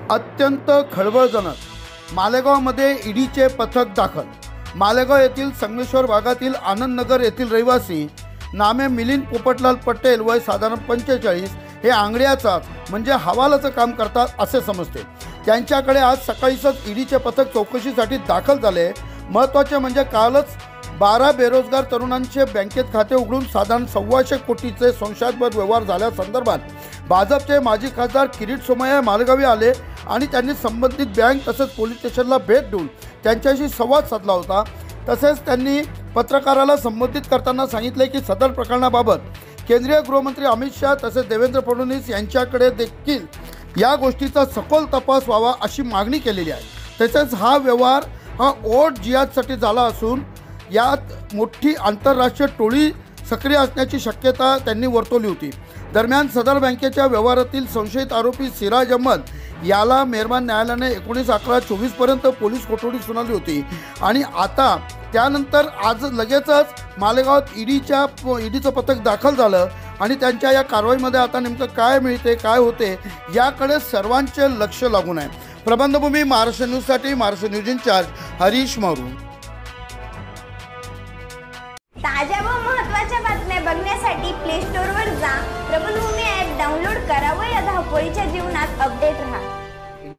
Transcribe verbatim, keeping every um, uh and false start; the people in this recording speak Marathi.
अत्यंत खळबळजनक मालेगावमध्ये ईडीचे पथक दाखल। मालेगाव येथील संगमेश्वर भागातील आनंदनगर येथील रहिवासी नामे मिलिंद पोपटलाल पटेल वय साधारण पंचेचाळीस हे आंगड्याचा म्हणजे हवालाचं काम करतात असे समजते। त्यांच्याकडे आज सकाळीच ईडीचे पथक चौकशीसाठी दाखल झाले। महत्त्वाचे म्हणजे कालच बारा बेरोजगार तरुणांचे बँकेत खाते उघडून साधारण सव्वाशे कोटीचे संशयास्पद व्यवहार झाल्यासंदर्भात भाजपचे माजी खासदार किरीट सोमय्या मालेगावी आले आणि त्यांनी संबंधित बँक तसेच पोलीस स्टेशनला भेट देऊन त्यांच्याशी संवाद साधला होता। तसेच त्यांनी पत्रकाराला संबोधित करताना सांगितले की सदर प्रकरणाबाबत केंद्रीय गृहमंत्री अमित शाह तसेच देवेंद्र फडणवीस यांच्याकडे देखील या गोष्टीचा सखोल तपास व्हावा अशी मागणी केलेली आहे। तसेच हा व्यवहार हा ओट जिहादसाठी झाला असून यात मोठी आंतरराष्ट्रीय टोळी सक्रिय असण्याची शक्यता त्यांनी वर्तवली होती। दरम्यान सदर बँकेच्या व्यवहारातील संशयित आरोपी सिराज अहमद याला मेहरबान न्यायालयाने एकोणीस अकरा चोवीस पर्यंत पोलीस कोठडी सुनावली होती आणि आता त्यानंतर आज लगेचच मालेगावात ईडीच्या ईडीचं पथक दाखल झालं आणि त्यांच्या या कारवाईमध्ये आता नेमकं काय मिळते काय होते याकडे सर्वांचे लक्ष लागून आहे। प्रबंधभूमी महाराष्ट्र न्यूजसाठी महाराष्ट्र न्यूज इंचार्ज हरीश मारू। ताज्या व महत्त्वाच्या बातम्या बघण्यासाठी प्ले स्टोअरवर जा, प्रबंधभूमी ॲप डाउनलोड करा व या धावपळीच्या जीवनात अपडेट रहा।